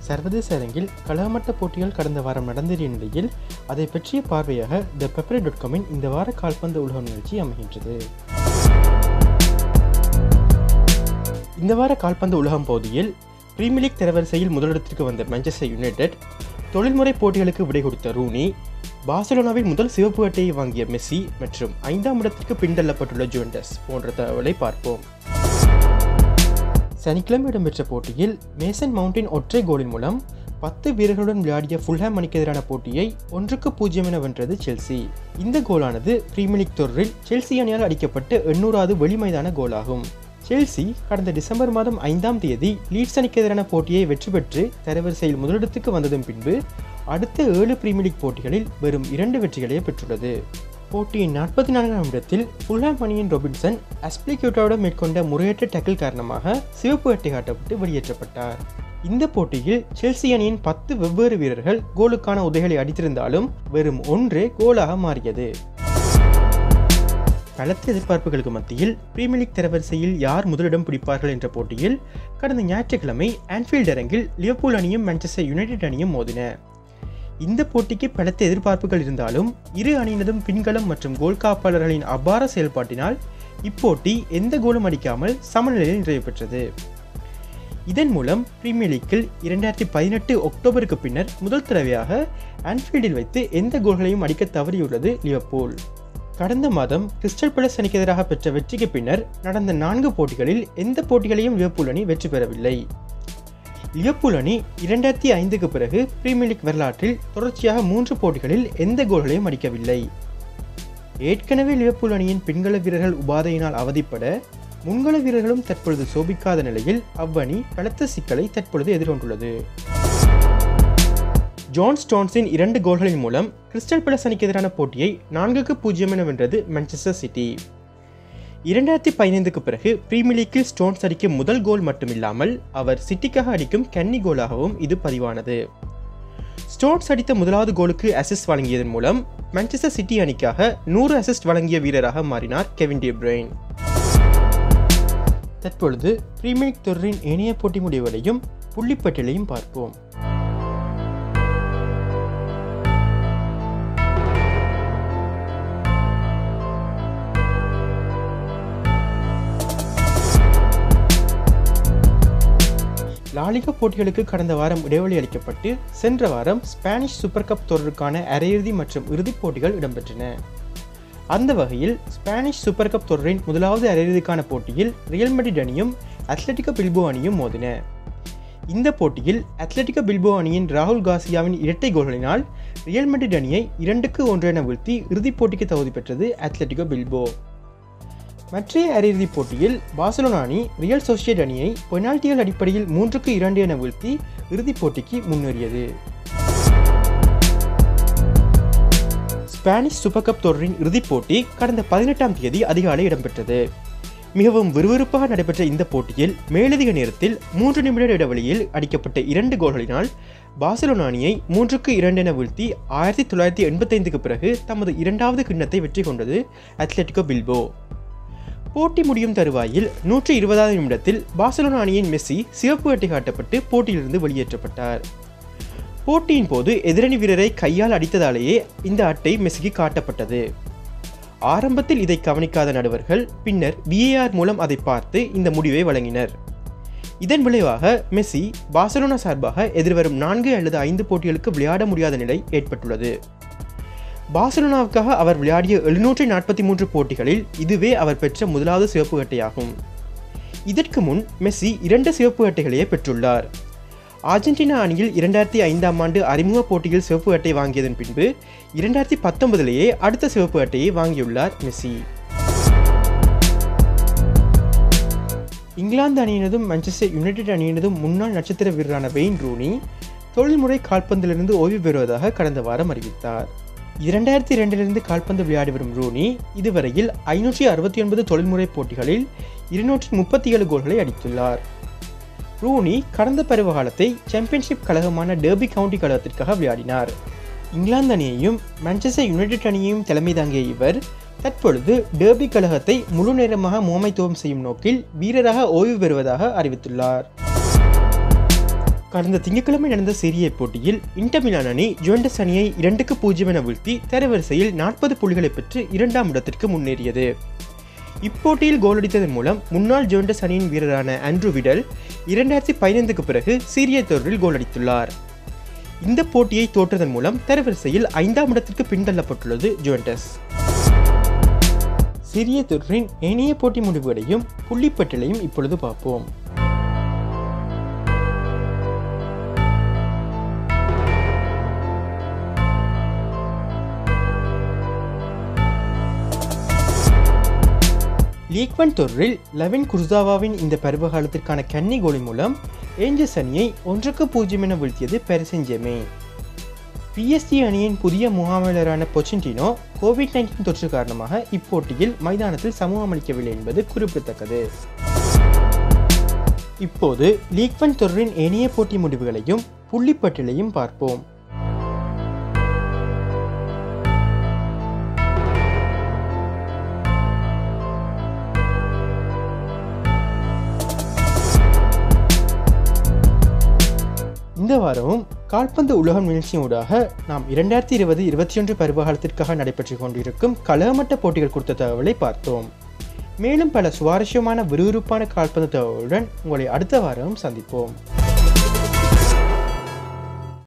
சர்வதேச அரங்கில் கலகமட்ட போட்டிகள் கடந்த வாரம் நடந்தேறிய நிலையில் அதை பற்றிய பார்வையாக தகவல.comஇன் இந்த வார கால்பந்து உலகம் நிகழ்ச்சி அமைகின்றது. இந்த வார கால்பந்து உலகம் பகுதியில் பிரீமியர் லீக் தரவரிசையில் முதலிடத்திற்கு வந்த மான்செஸ்டர் யுனைடெட், தொழில்முறை போட்டிகளுக்கு விடை கொடுத்த ரூனி, பார்சிலோனாவில் முதல் சிவப்பு அட்டையை வாங்கிய மெஸ்ஸி மற்றும் 5ஆம் இடத்திற்கு பின்தள்ளப்பட்டுள்ள ஜுவென்டஸ் போன்ற தகவலை பார்ப்போம். சனிக்கிழமை இடம்பெற்ற போட்டியில் மேசன் மவுண்டின் ஒற்றை கோலின் மூலம் 10 வீரர்களுடன் விளையாடிய ஃபுல்ஹாம் அணிக்கு எதிரான போட்டியை 1-0 என வென்றது செல்சி. இந்த கோலானது பிரீமியர் லீக் தொடரில் செல்சி அணியால் அடிக்கப்பட்ட 800வது வெளிமைதான கோலாகும். செல்சி கடந்த டிசம்பர் மாதம் 5ஆம் தேதி லீட்ஸ் அணிக்கு எதிரான போட்டியை வெற்றி பெற்று தரவரிசையில் முதலிடத்துக்கு வந்ததும் பின்பு அடுத்த 7 பிரீமியர் லீக் போட்டிகளில் வெறும் 2 வெற்றிகளையே பெற்றுள்ளது. போட்டியின் 44ஆம் இடத்தில் ஃபுல்ஹாம் அணியின் ரொபின்சன் அஸ்பிலிக்யூட்டாவுடன் மேற்கொண்ட முறையற்ற டேக்கிள் காரணமாக சிவப்பு அட்டை காட்டப்பட்டு வெளியேற்றப்பட்டார். இந்த போட்டியில் செல்சி அணியின் 10 வெவ்வேறு வீரர்கள் கோலுக்கான உதைகளை அடித்திருந்தாலும் வெறும் 1 கோலாக மாறியது. பலத்த எதிர்பார்ப்புகளுக்கு மத்தியில் பிரீமியர் லீக் தரவரிசையில் யார் முதலிடம் பிடிப்பார்கள் என்ற போட்டியில் கடந்த ஞாயிற்றுக்கிழமை ஆன்ஃபீல்ட் அரங்கில் லிவர்பூல் அணியும் மான்செஸ்டர் யுனைடெட் அணியும் மோதின. இந்த போட்டிக்கு பலத்த எதிர்பார்ப்புகள் இருந்தாலும் இரு அணியினதும் பின்களம் மற்றும் கோல் காப்பாளர்களின் அபார செயல்பாட்டினால் இப்போட்டி எந்த கோலும் அடிக்காமல் சமநிலையில் நிறைவு பெற்றது. இதன் மூலம் பிரீமியர் லீக்கில் 2018 அக்டோபருக்கு பின்னர் முதல் தடவையாக ஆன்ஃபீல்டில் வைத்து எந்த கோல்களையும் அடிக்க தவறியுள்ளது லிவர்பூல். கடந்த மாதம் கிறிஸ்டல் பேலஸ் அணிக்கு எதிராக பெற்ற வெற்றிக்கு பின்னர் நடந்த 4 போட்டிகளில் எந்த போட்டிகளையும் லிவர்பூல் அணி வெற்றி பெறவில்லை. லிவர்பூல் அணி 2005க்கு பிறகு பிரீமியர் லீக் வரலாற்றில் தொடர்ச்சியாக 3 போட்டிகளில் எந்த கோல்களையும் அடிக்கவில்லை. ஏற்கனவே லிவர்பூல் அணியின் பின்கள வீரர்கள் உபாதையினால் அவதிப்பட முன்கள வீரர்களும் தற்பொழுது சோபிக்காத நிலையில் அவ்வணி பலத்த சிக்கலை தற்பொழுது எதிர்கொண்டுள்ளது. ஜான் ஸ்டோன்ஸின் 2 கோல்களின் மூலம் கிறிஸ்டல் பேலஸ் அணிக்கு எதிரான போட்டியை 4-0 என வென்றது மான்செஸ்டர் சிட்டி. 2015க்கு பிறகு பிரீமியர் லீக்கில் ஸ்டோன்ஸ் அடிக்கும் முதல் கோல் மட்டுமில்லாமல் அவர் சிட்டிக்காக அடிக்கும் கன்னி கோலாகவும் இது பதிவானது. ஸ்டோன்ஸ் அடித்த முதலாவது கோலுக்கு அசிஸ்ட் வழங்கியதன் மூலம் மான்செஸ்டர் சிட்டி அணிக்காக 100 அசிஸ்ட் வழங்கிய வீரராக மாறினார் கெவின் டி ப்ரூய்ன். தற்பொழுது பிரீமியர் லீக் தொடரின் ஏனைய போட்டி முடிவுகளையும் புள்ளிப்பட்டியலையும் பார்ப்போம். லாலிகா போட்டிகளுக்கு கடந்த வாரம் இடைவெளி அளிக்கப்பட்டு சென்ற வாரம் ஸ்பானிஷ் சூப்பர் கப் தொடருக்கான அரையிறுதி மற்றும் இறுதிப் போட்டிகள் இடம்பெற்றன. அந்த வகையில் ஸ்பானிஷ் சூப்பர் கப் தொடரின் முதலாவது அரையிறுதிக்கான போட்டியில் ரியல் மெட்ரிட் அணியும் அத்லெட்டிகோ பில்போ அணியும் மோதின. இந்த போட்டியில் அத்லெட்டிகோ பில்போ அணியின் ராகுல் கார்சியாவின் இரட்டை கோல்களினால் ரியல் மெட்ரிட் அணியை 2-1 என வீழ்த்தி இறுதிப் போட்டிக்கு தகுதி பெற்றது அத்லெட்டிகோ பில்போ. மற்றைய அரையிறுதிப் போட்டியில் பார்சிலோனா அணி ரியல் சொசியட் அணியை பெனால்டிகள் அடிப்படையில் 3-2 என வீழ்த்தி இறுதிப் போட்டிக்கு முன்னேறியது. ஸ்பானிஷ் சூப்பர் கப் தொடரின் இறுதிப் போட்டி கடந்த 18ஆம் தேதி அதிகாலை இடம்பெற்றது. மிகவும் விறுவிறுப்பாக நடைபெற்ற இந்த போட்டியில் மேலதிக நேரத்தில் 3 நிமிட இடைவெளியில் அடிக்கப்பட்ட 2 கோல்களினால் பார்சிலோனா அணியை 3-2 என வீழ்த்தி 1985க்கு பிறகு தமது 2வது கிண்ணத்தை வெற்றி கொண்டது அத்லெட்டிகோ பில்போ. போட்டி முடியும் தருவாயில் 120வது நிமிடத்தில் பார்சிலோனா அணியின் மெஸ்ஸி சிவப்பு அட்டை காட்டப்பட்டு போட்டியிலிருந்து வெளியேற்றப்பட்டார். போட்டியின் போது எதிரணி வீரரை கையால் அடித்ததாலேயே இந்த அட்டை மெஸ்ஸிக்கு காட்டப்பட்டது. ஆரம்பத்தில் இதை கவனிக்காத நடுவர்கள் பின்னர் VAR மூலம் அதை பார்த்து இந்த முடிவை வழங்கினர். இதன் விளைவாக மெஸ்ஸி பார்சிலோனா சார்பாக எதிர்வரும் 4 அல்லது 5 போட்டிகளுக்கு விளையாட முடியாத நிலை ஏற்பட்டுள்ளது. பார்சிலோனாவுக்காக அவர் விளையாடிய 743 போட்டிகளில் இதுவே அவர் பெற்ற முதலாவது சிவப்பு அட்டையாகும். இதற்கு முன் மெஸ்ஸி 2 சிவப்பு அட்டைகளையே பெற்றுள்ளார். அர்ஜென்டினா அணியில் 2005ஆம் ஆண்டு அறிமுக போட்டியில் சிவப்பு அட்டை வாங்கியதன் பின்பு 2019லேயே அடுத்த சிவப்பு அட்டையை வாங்கியுள்ளார் மெஸ்ஸி. இங்கிலாந்து அணியினதும் மான்செஸ்டர் யுனைடெட் அணியினதும் முன்னாள் நட்சத்திர வீரரான வெயின் ரூனி தொழில்முறை கால்பந்திலிருந்து ஓய்வு பெறுவதாக கடந்த வாரம் அறிவித்தார். 2002 கால்பந்து விளையாடி வரும் ரூனி இதுவரையில் 569 தொழில்முறை போட்டிகளில் 237 கோல்களை அடித்துள்ளார். ரூனி கடந்த பருவகாலத்தை சாம்பியன்ஷிப் கழகமான டெர்பி கவுண்டி கழகத்திற்காக விளையாடினார். இங்கிலாந்து அணியையும் மான்செஸ்டர் யுனைடெட் அணியையும் தலைமை தாங்கிய இவர் தற்பொழுது டெர்பி கழகத்தை முழு நேரமாக முகாமைத்துவம் செய்யும் நோக்கில் வீரராக ஓய்வு பெறுவதாக அறிவித்துள்ளார். கடந்த திங்கட்கிழமை நடந்த சீரிய போட்டியில் இன்டர் மிலான் அணி ஜுவெண்டஸ் அணியை 2-0 என வீழ்த்தி தரவரிசையில் 40 புள்ளிகளை பெற்று 2ஆம் இடத்திற்கு முன்னேறியது. இப்போட்டியில் கோல் அடித்ததன் மூலம் முன்னாள் ஜுவெண்டஸ் அணியின் வீரரான ஆண்ட்ரூ விடல் 2015க்கு பிறகு சீரிய தொடரில் கோல் அடித்துள்ளார். இந்த போட்டியை தோற்றதன் மூலம் தரவரிசையில் 5ஆம் இடத்திற்கு பின்தள்ளப்பட்டுள்ளது ஜுவெண்டஸ். சீரிய தொடரின் ஏனைய போட்டி முடிவுகளையும் புள்ளிப்பட்டியலையும் இப்பொழுது பார்ப்போம். லீக் 1 தொடரில் லெவின் குர்சாவாவின் இந்த பருவகாலத்திற்கான கன்னி கோலின் மூலம் ஏஞ்சல்ஸ் அணியை 1-0 என வீழ்த்தியது பாரிஸ் சென்-ஜெர்மென். PSG அணியின் புதிய முகாமையாளரான பொச்செட்டினோ கோவிட்-19 தொற்று காரணமாக இப்போட்டியில் மைதானத்தில் சமூகம் அளிக்கவில்லை என்பது குறிப்பிடத்தக்கது. இப்போது லீக் 1 தொடரின் ஏனைய போட்டி முடிவுகளையும் புள்ளிப்பட்டியலையும் பார்ப்போம். இந்த வாரமும் கால்பந்து உலகம் நிகழ்ச்சியூடாக நாம் 2020-21 பருவகாலத்திற்காக நடைபெற்று கொண்டிருக்கும் கலகமட்ட போட்டிகள் குறித்த தகவலை பார்த்தோம். மேலும் பல சுவாரஸ்யமான விறுவிறுப்பான கால்பந்து தகவலுடன் உங்களை அடுத்த வாரமும் சந்திப்போம்.